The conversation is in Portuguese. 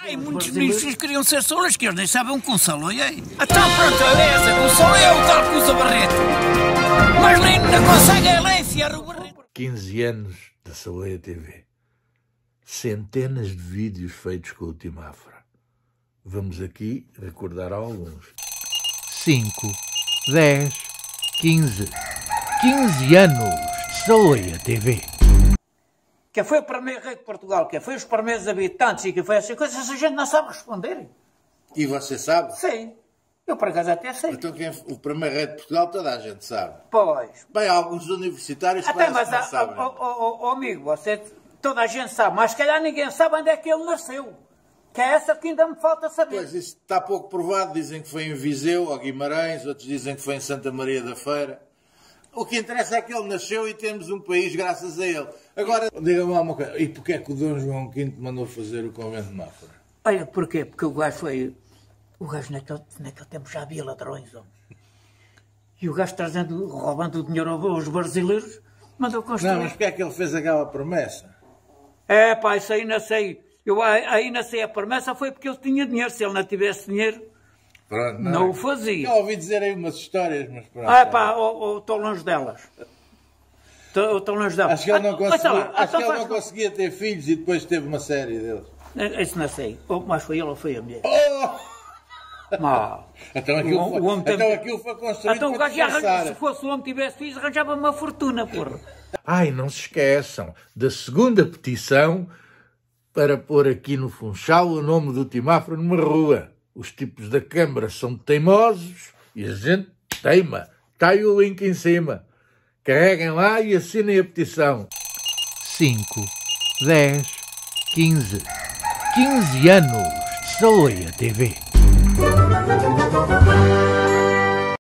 Ai, muitos ministros queriam ser solas, que eles nem sabem com Saloia. Então pronto, é essa, com Saloia é o tal com o Barreto. Mas nem consegue ela enfiar o Barreto. 15 anos da Saloia TV. Centenas de vídeos feitos com o Timafra. Vamos aqui recordar alguns. 5, 10, 15. 15 anos de Saloia TV. Que foi o primeiro rei de Portugal, que foi os primeiros habitantes e que foi assim coisas, essa gente não sabe responder. E você sabe? Sim. Eu por acaso até sei. Então quem é o primeiro rei de Portugal toda a gente sabe. Pois. Bem, alguns universitários Até parece mas, que não sabem. Amigo, toda a gente sabe, mas se calhar ninguém sabe onde é que ele nasceu. Que é essa que ainda me falta saber. Pois, isso está pouco provado. Dizem que foi em Viseu, ou Guimarães, outros dizem que foi em Santa Maria da Feira. O que interessa é que ele nasceu e temos um país graças a ele. Agora, diga-me lá uma coisa. E porquê é que o Dom João V mandou fazer o convento de Mafra? Olha, porquê? Porque o gajo foi... O gajo naquele tempo já havia ladrões, homem. E o gajo roubando o dinheiro aos brasileiros, mandou construir. Não, mas porquê é que ele fez aquela promessa? É pá, isso aí não sei. Eu aí não sei a promessa, foi porque ele tinha dinheiro. Se ele não tivesse dinheiro... Pronto, não o fazia. Eu ouvi dizer aí umas histórias, mas pronto. Ah, pá, estou longe delas. Estou longe delas. Acho que ele não conseguia ter filhos e depois teve uma série deles. Isso não sei. Mas foi ele ou foi a mulher? Oh! Não. Então aquilo foi construído então, para disfarçar. Se fosse o homem que tivesse filhos, arranjava uma fortuna, porra. Ai, não se esqueçam da segunda petição para pôr aqui no Funchal o nome do Timafra numa rua. Os tipos da Câmara são teimosos e a gente teima. Está aí o link em cima. Carreguem lá e assinem a petição. 5, 10, 15. 15 anos de Saloia TV.